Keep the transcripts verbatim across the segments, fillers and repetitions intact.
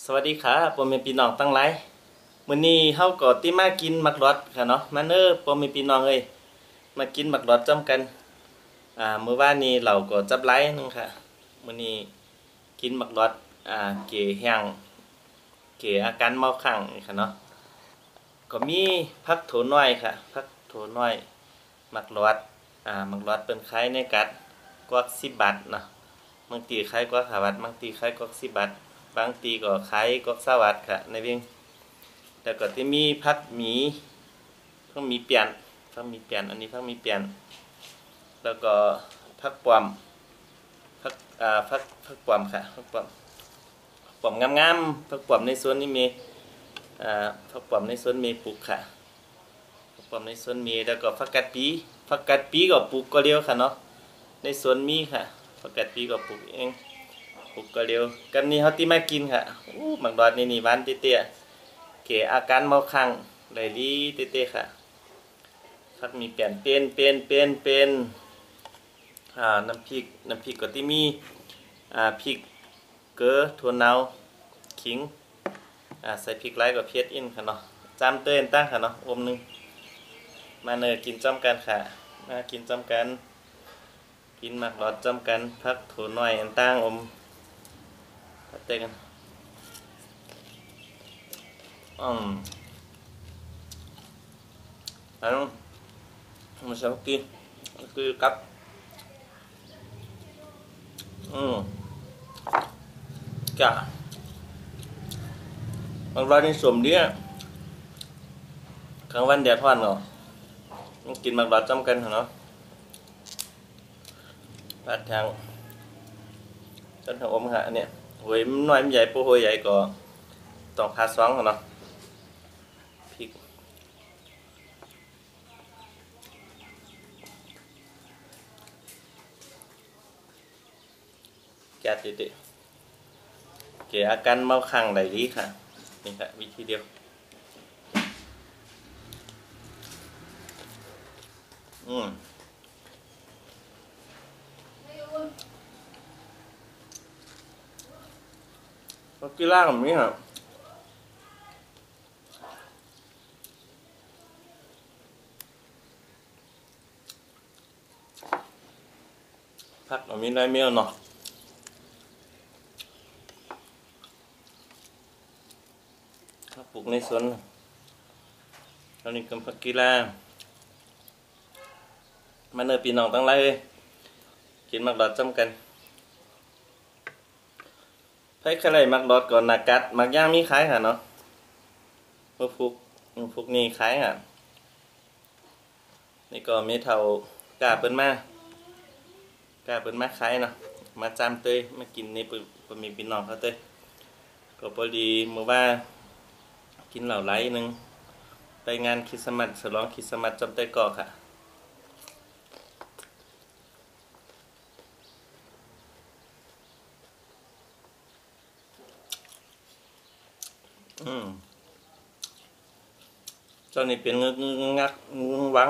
สวัสดีครับผมเป็นพี่น้องตั้งหลายมื้อนี้เฮาก็ติมากินมักรอดค่ะเนาะมาเด้อผมเป็นพี่น้องเอ้ยมากินมักรอดจ้ำกันอ่ามื้อวานนี้เราก็จับหลายนึงค่ะมื้อนี้กินมักรอดอ่าเก๋แห้งเก๋อาการเมาคั่งค่ะเนาะก็มีผักโถน้อยค่ะผักโถน้อยมักรอดอ่ามักรอดเปิ้นขายในกัดกวักสิบบาทเนาะบางทีขายกวักห้าบาทบางทีขายกวักสิบบาทบางทีก็ขายกวักยี่สิบบาทค่ะในเวียงแล้วก็จะมีผักหมีผักหมีเปียนผักหมีเปียนอันนี้ผักหมีเปียนแล้วก็ผักปอมผักอ่าผักผักปอมค่ะผักปอมผักปอมงามๆผักปอมในสวนนี่มีอ่าผักปอมในสวนมีปลูกค่ะผักปอมในสวนมีแล้วก็ผักกาดปีผักกาดปีก็ปลูกก็เดียวค่ะเนาะในสวนมีค่ะผักกาดปีก็ปลูกเองปลูกก็เดียวกันนี้เขาที่มากินค่ะอู้หมักดอดนี่นี่หวานเตี้ยๆเก๋อาการเมาคั่งไหลลีเต้ๆค่ะผักมีเปลี่ยนเป็นเป็นเป็นเป็นอ่าน้ำพริกน้ำพริกก็ที่มีอ่าพริกเกลือถั่วเน่าขิงอ่าใส่พริกไร้กับเพียดอินค่ะเนาะจำเต้นตั้งค่ะเนาะอมนึงมาเนยกินจ้ำกันค่ะมากินจ้ำกันกินหมักรอดจ้ำกันพักถั่วน้อยอันตั้งอมเต้กันอืมอันนั้นมันจะกินคือกับอืมจ้ะบางวันนี่สมเดียกลางวันแดดร้อนเนาะมันกินหมักรอดจ้ำกันเนาะปาดทางจนทางอมหะเนี่ยหวยมันน้อยมันใหญ่ปูหวยใหญ่ก็ต้องพาสองเนาะพริกแกะติดๆเกี่ยอาการเมาคั่งไหลลีค่ะนี่ค่ะวิธีเดียวอืมก็กีฬาแบบนี้ครับพักแบบนี้ได้เมียวเนาะถ้าปลูกในสวนตอนนี้กำพักกีฬามาเนื้อปีน้องตั้งไรกินมักดอดจ้ำกันไผ่ขะไรมักดอดก่อนนากัดมักย่างมีขายค่ะเนาะพวกพวกพวกนี้ขายค่ะนี่ก็มีเท่ากาเปิ้นมากาเปิ้นมาขายเนาะมาจามเตยมากินในปมีปีน้องเขาเตยก็พอดีเมื่อว่ากินเหล่าไรนึงไปงานคริสต์มาสฉลองคริสต์มาสจำเตยก่อค่ะอืมเจ้านี่เป็นงึกงักงวัง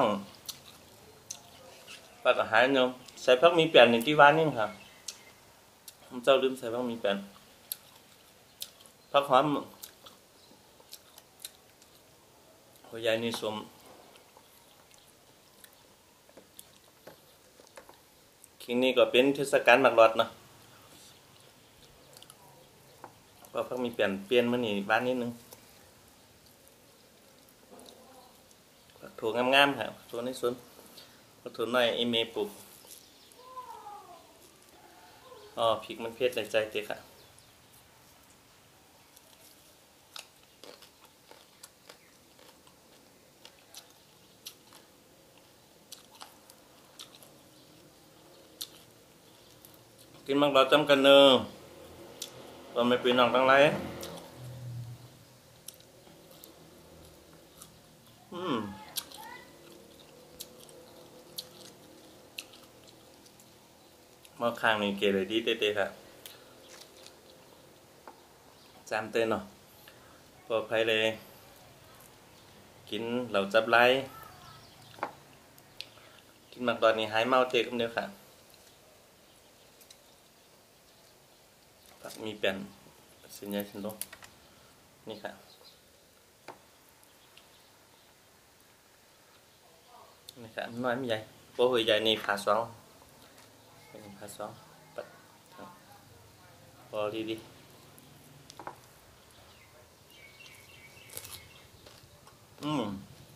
ปลากระหายเนาะใส่พักมีแป้นในที่บ้านนี่ค่ะเจ้าลืมใส่พักมีแป้นพักหอมหัวใหญ่นี่สมคิงนี่ก็เป็นเทศกาลหมักรอดเนาะก็พักมีแป้นเปลี่ยนมานี่บ้านนิดนึงถั่วงามๆค่ะถั่วในสวนถั่วน้อยไอเมปลูกอ๋อพริกมันเผ็ดในใจเตะค่ะกินมักรอดจำกันเนอะตอนไม่ปีน้องตั้งไรอืมมาข้างนี่เกเลยดีเต้ๆค่ะจามเต้นเนาะปลอดภัยเลยกินเหล่าจับไรกินมักรอดนี่หายเมาเตะกันเดียวค่ะมีแป้นสินใหญ่สินโตนี่ค่ะนี่ค่ะน้อยไม่ใหญ่โป้หัวใหญ่นี่ผ่าสองเป็นผ่าสองปัดพอดีดีอืม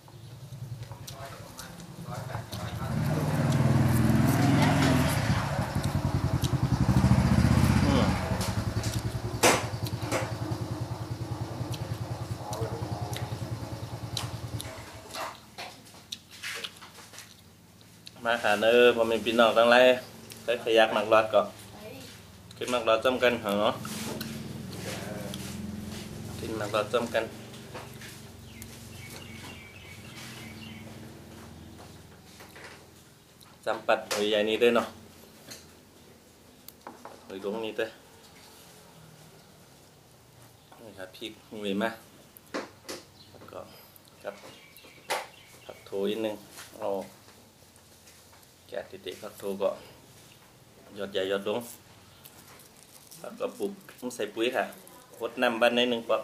มาค่ะเนอพอมีพี่น้องตั้งไรเคยขยักหมักรอดก่อนกินหมักรอดจำกันเหรอกินหมักรอดจำกันจำปัดหัวใหญ่นี้ด้วยเนาะหัวดวงนี้ด้วยนี่ครับพริกหนุ่ยมาแล้วก็กับผักโถนิดนึงเอาแกะติดๆผักโถก็ยอดใหญ่ยอดดวงแล้วก็ปลูกใส่ปุ๋ยค่ะหดน้ำบ้านในหนึ่งปอก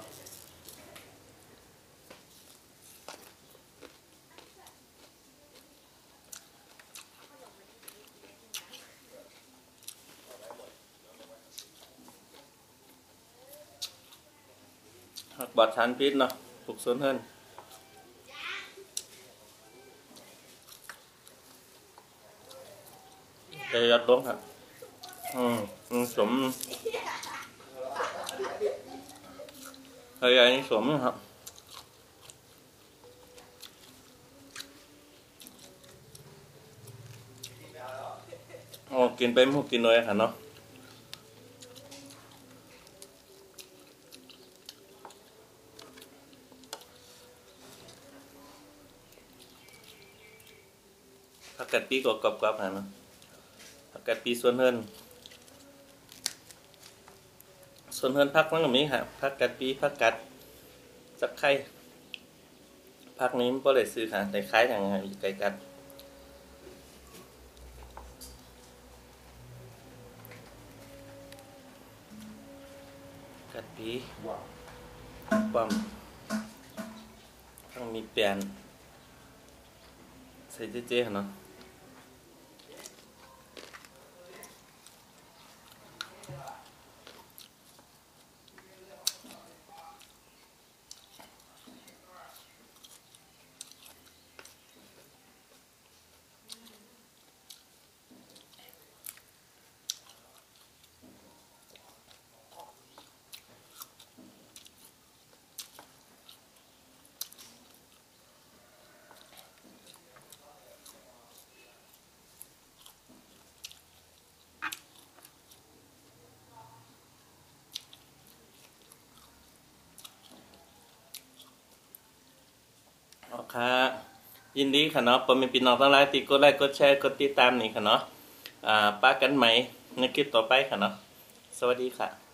หักบอดทานพิษเนาะปลูกสวนเฮิรนใจยอดดวงครับอืมสมเฮ้ยอันนี้สมครับโอ้กินไปมุกกินน้อยค่ะเนาะผักกาดปีก็กรอบๆนะเนาะผักกาดปีส่วนเฮิรนส่วนเฮิรนพักนั่นก็มีค่ะผักกาดปีผักกาดสักไข่ผักนี้ไม่ได้ซื้อค่ะแต่คล้ายอย่างไก่กัดกัดปีปั๊มต้องมีเปลี่ยนใส่เจ๊ๆเนาะค่ะยินดีค่ะเนาะผมมีพี่น้องทั้งหลายที่กดไลค์กดแชร์กดติดตามนี่ค่ะเนาะอ่าป้ากันไหมในคลิปต่อไปค่ะเนาะสวัสดีค่ะ